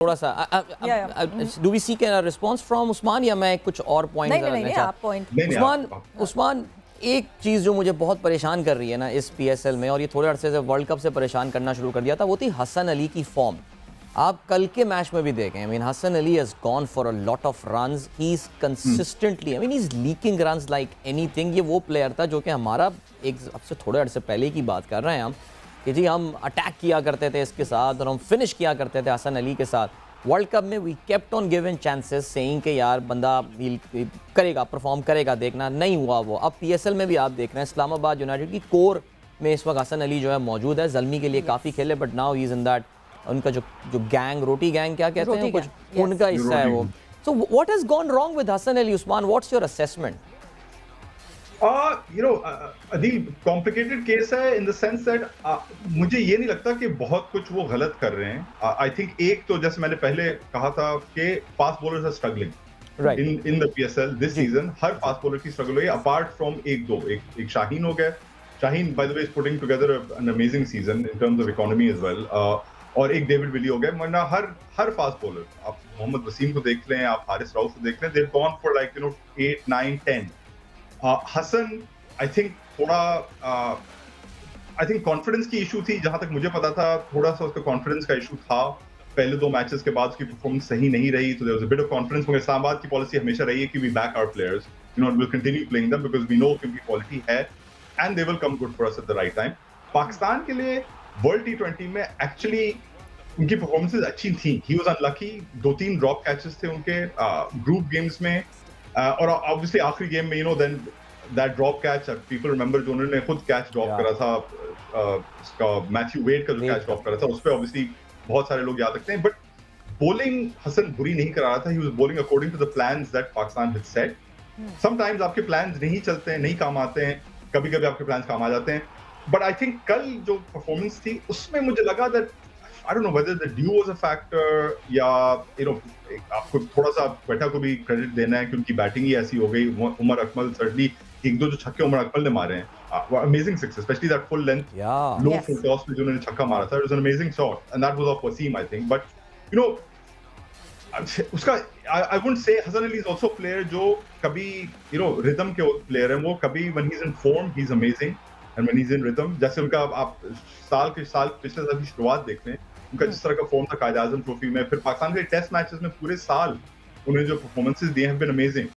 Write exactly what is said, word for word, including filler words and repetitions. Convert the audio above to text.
थोड़ा सा do we seek a response from Usman या मैं कुछ और पॉइंट नहीं नहीं नहीं आप पॉइंट उस्मान उस्मान एक चीज़ जो मुझे बहुत परेशान कर रही है ना इस पीएसएल में, और ये थोड़े अरसे से वर्ल्ड कप से परेशान करना शुरू कर दिया था, वो थी हसन अली की फॉर्म। आप कल के मैच में भी देखें, I mean Hasan Ali has gone for a lot of runs, he is consistently, I mean he is leaking runs like anything. ये वो प्लेयर था जो कि हमारा एक अब से थोड़े अरसे पहले की बात कर रहे हैं हम कि जी हम अटैक किया करते थे इसके साथ और हम फिनिश किया करते थे हसन अली के साथ। वर्ल्ड कप में we kept on given chances saying कि यार बंदा करेगा, परफॉर्म करेगा, देखना नहीं हुआ वो। अब पीएसएल में भी आप देख रहे हैं इस्लामाबाद यूनाइटेड की कोर में इस वक्त हसन अली जो है मौजूद है। ज़ल्मी के लिए काफ़ी खेले but now he is in that, उनका जो जो गैंग, रोटी गैंग क्या कहते हैं, कुछ उनका हिस्सा है वो। So what has gone wrong with Hasan Ali? Usman, what's your assessment? Uh, you know, uh, Adeel complicated case है इन द सेंस दैट मुझे ये नहीं लगता कि बहुत कुछ वो गलत कर रहे हैं। आई uh, थिंक एक तो जैसे मैंने पहले कहा था कि fast bowlers are struggling in in the PSL this season. हर फास्ट बॉलर की स्ट्रगल हुई अपार्ट फ्रॉम एक दो, एक एक शाहीन हो गया। Shaheen by the way is putting together an amazing season in terms of economy as well, और एक डेविड विली हो गया। वरना हर हर फास्ट बॉलर, आप मोहम्मद वसीम को देख लें, आप हारिस राउफ को देख लें, they have gone for like you know eight nine ten. Hasan I think थोड़ा आई थिंक कॉन्फिडेंस की इशू थी, जहां तक मुझे पता था थोड़ा सा उसका कॉन्फिडेंस का इशू था। पहले दो मैचेस के बाद उसकी परफॉर्मेंस सही नहीं रही, तो there was a bit of confidence. मगर इस्लामाबाद की पॉलिसी हमेशा रही है कि we back our players, you know, will continue playing them because we know कि उनकी क्वालिटी है and they will come good for us at the right time. Pakistan के लिए वर्ल्ड टी ट्वेंटी में एक्चुअली उनकी परफॉर्मेंसेस अच्छी थी। ही वाज अनलकी, दो तीन ड्रॉप कैचेस थे उनके ग्रुप गेम्स में, और ऑब्वियसली आखिरी गेम में you know then that drop catch, people remember जो उन्होंने खुद कैच ड्रॉप करा था, उसका मैथ्यू वेड का जो कैच ड्रॉप करा था, उस पे ऑब्वियसली बहुत सारे लोग याद रखते हैं। बट बॉलिंग हसन बुरी नहीं करा रहा था, he was bowling according to the plans that Pakistan had set. Sometimes आपके प्लान्स नहीं चलते हैं, नहीं काम आते हैं, कभी-कभी आपके प्लान्स काम आ जाते हैं। बट आई थिंक कल जो परफॉर्मेंस थी उसमें मुझे लगा that I don't know whether the dew was a factor, या यू नो आपको थोड़ा सा क्वेटा को भी क्रेडिट देना है कि उनकी बैटिंग ही ऐसी हो गई। उमर अकमल सर्टनली एक दो जो छक्के उमर अकमल ने मारे हैं, amazing six, specially that full length low full toss में जो उन्होंने छक्का मारा था, it was an amazing shot and that was off Wasim I think. But you know उसका I wouldn't say Hasan Ali is also player जो कभी यू नो रिदम के प्लेयर हैं। वो कभी when he is in form he is amazing and when he is in rhythm, जैसे उनका आप साल के साल पिछले साल की शुरुआत देख लें, उनका जिस तरह का फॉर्म था कायद आजम ट्रॉफी में, फिर पाकिस्तान के टेस्ट मैचेस में पूरे साल उन्हें जो परफॉर्मेंसेस दिए हैं बीन अमेजिंग।